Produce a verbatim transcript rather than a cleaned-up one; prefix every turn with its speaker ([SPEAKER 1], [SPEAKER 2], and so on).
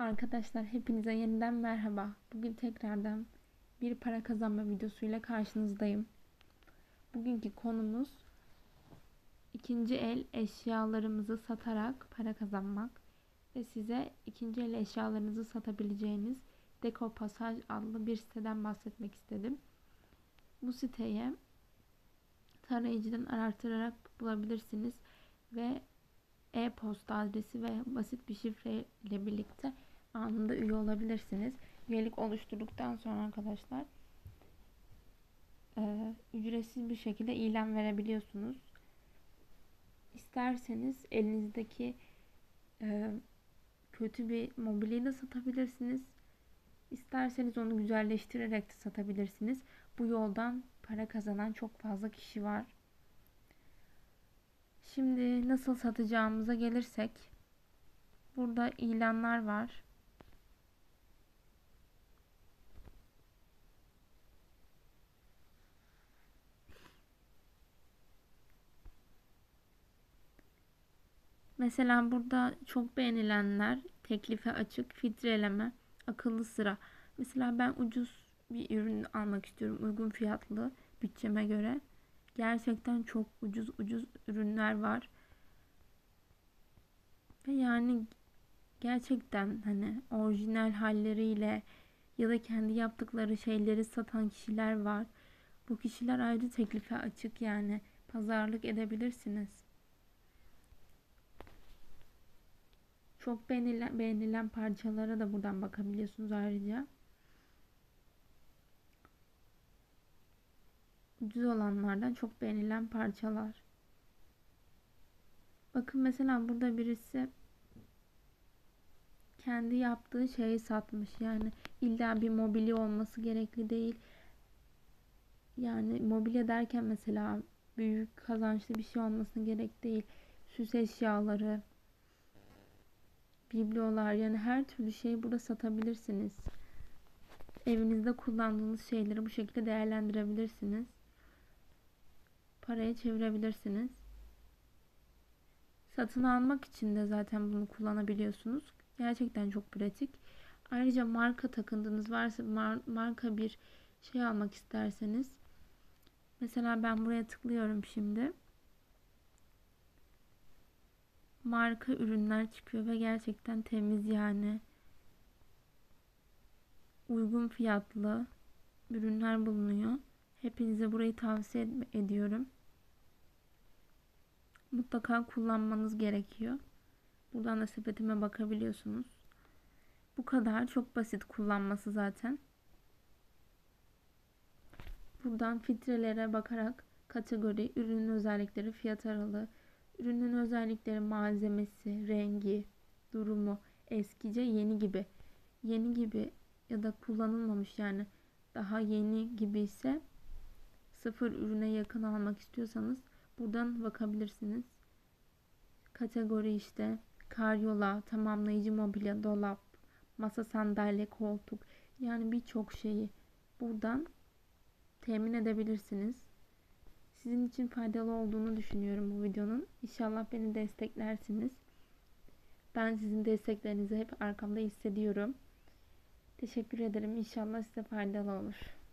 [SPEAKER 1] Arkadaşlar hepinize yeniden merhaba. Bugün tekrardan bir para kazanma videosuyla karşınızdayım. Bugünkü konumuz ikinci el eşyalarımızı satarak para kazanmak ve size ikinci el eşyalarınızı satabileceğiniz Decoupage adlı bir siteden bahsetmek istedim. Bu siteye tarayıcıdan araştırarak bulabilirsiniz ve e-posta adresi ve basit bir şifre ile birlikte anında üye olabilirsiniz. Üyelik oluşturduktan sonra arkadaşlar e, ücretsiz bir şekilde ilan verebiliyorsunuz. İsterseniz elinizdeki e, kötü bir mobilyayı da satabilirsiniz. İsterseniz onu güzelleştirerek de satabilirsiniz. Bu yoldan para kazanan çok fazla kişi var. Şimdi nasıl satacağımıza gelirsek, burada ilanlar var. Mesela burada çok beğenilenler: teklife açık, filtreleme, akıllı sıra. Mesela ben ucuz bir ürün almak istiyorum, uygun fiyatlı, bütçeme göre. Gerçekten çok ucuz ucuz ürünler var. Ve yani gerçekten hani orijinal halleriyle ya da kendi yaptıkları şeyleri satan kişiler var. Bu kişiler ayrı teklife açık, yani pazarlık edebilirsiniz. Çok beğenilen, beğenilen parçalara da buradan bakabiliyorsunuz ayrıca. Ucuz olanlardan çok beğenilen parçalar. Bakın mesela burada birisi kendi yaptığı şeyi satmış. Yani illa bir mobilya olması gerekli değil. Yani mobilya derken mesela büyük kazançlı bir şey olmasına gerek değil. Süs eşyaları, biblolar, yani her türlü şeyi burada satabilirsiniz. Evinizde kullandığınız şeyleri bu şekilde değerlendirebilirsiniz. Paraya çevirebilirsiniz. Satın almak için de zaten bunu kullanabiliyorsunuz. Gerçekten çok pratik. Ayrıca marka takıntınız varsa, mar- marka bir şey almak isterseniz, mesela ben buraya tıklıyorum şimdi. Marka ürünler çıkıyor ve gerçekten temiz, yani uygun fiyatlı ürünler bulunuyor. Hepinize burayı tavsiye ediyorum. Mutlaka kullanmanız gerekiyor. Buradan da sepetime bakabiliyorsunuz. Bu kadar, çok basit kullanması zaten. Buradan filtrelere bakarak kategori, ürünün özellikleri, fiyat aralığı, ürünün özellikleri, malzemesi, rengi, durumu, eskice, yeni gibi. Yeni gibi ya da kullanılmamış, yani daha yeni gibi ise, sıfır ürüne yakın almak istiyorsanız buradan bakabilirsiniz. Kategori işte karyola, tamamlayıcı mobilya, dolap, masa, sandalye, koltuk, yani birçok şeyi buradan temin edebilirsiniz. Sizin için faydalı olduğunu düşünüyorum bu videonun. İnşallah beni desteklersiniz. Ben sizin desteklerinizi hep arkamda hissediyorum. Teşekkür ederim. İnşallah size faydalı olur.